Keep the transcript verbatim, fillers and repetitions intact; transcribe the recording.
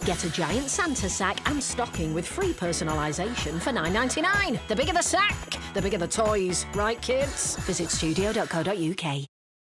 Get a giant Santa sack and stocking with free personalisation for nine ninety-nine. The bigger the sack, the bigger the toys. Right, kids? Visit studio dot co dot U K.